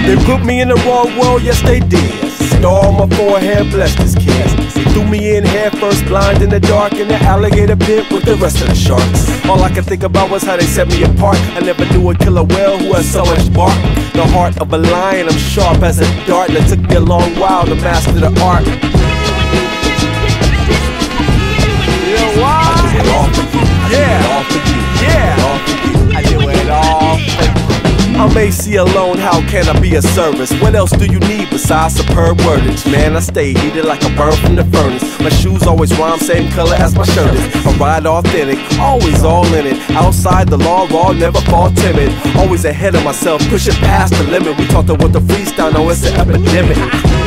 They put me in the wrong world, yes they did. Star on my forehead, bless this kid. They threw me in head first, blind in the dark, in the alligator pit with the rest of the sharks. All I could think about was how they set me apart. I never knew a killer whale who has so much bark. The heart of a lion, I'm sharp as a dart, and it took me a long while to master the art. Yeah, why? I do it all for you. I do it all for you. I'm AC alone, how can I be of service? What else do you need besides superb wordage? Man, I stay heated like a bird from the furnace. My shoes always rhyme, same color as my shirt is. I ride authentic, always all in it. Outside the law, raw, never fall timid. Always ahead of myself, pushing past the limit. We talked about the freestyle, now it's an epidemic.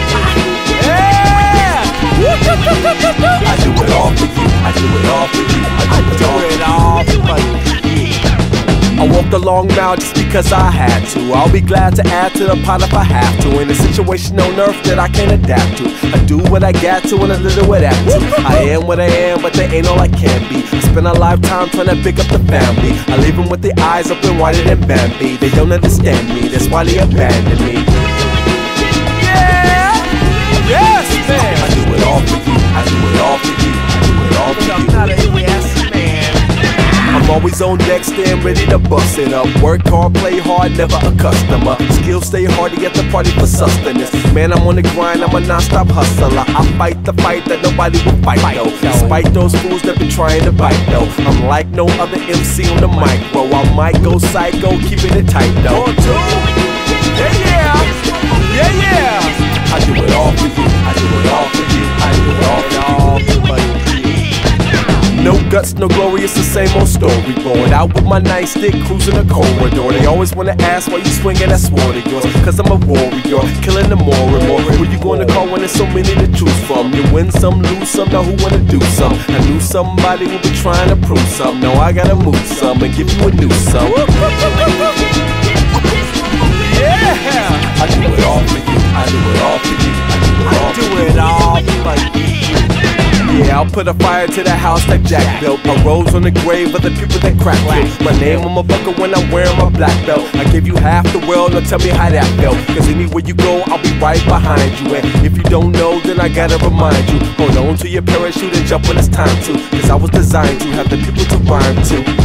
Yeah! I do it all for you, I do it all for you, I do it all for you. I walked a long mile just because I had to. I'll be glad to add to the pot if I have to. In a situation on earth that I can't adapt to, I do what I got to and a little what I have to. I am what I am, but they ain't all I can be. I spend a lifetime trying to pick up the family. I leave them with their eyes open wider than Bambi. They don't understand me, that's why they abandon me. Yeah! Yes, man! I do it all for you, I do it all for you, I do it all for you. I'm not a yes man. I'm always on deck, staying ready to bust it up. Work hard, play hard, never a customer. Skills stay hard to get the party for sustenance. Man, I'm on the grind, I'm a non-stop hustler. I fight the fight that nobody will fight though. Despite those fools that be trying to bite though. I'm like no other MC on the micro. I might go psycho, keeping it tight though. Yeah. I do it all for you, I do it all for you, I do it all for you. No guts, no glory, it's the same old story. Going out with my nightstick, cruising a corridor. They always wanna ask why you swinging that sword of yours. Cause I'm a warrior, killing them more and more. Who you gonna call when there's so many to choose from? You win some, lose some, now who wanna do some? I knew somebody would be trying to prove some. Now I gotta move some and give you a new some. Yeah! I do it all for you, I do it all for you, I do it all for you. Yeah, I'll put a fire to the house like Jack built. My rose on the grave of the people that crack killed. My name on my bucket when I'm wearing my black belt. I give you half the world, now tell me how that felt. Cause anywhere you go, I'll be right behind you. And if you don't know, then I gotta remind you. Hold on to your parachute and jump when it's time to. Cause I was designed to have the people to rhyme to.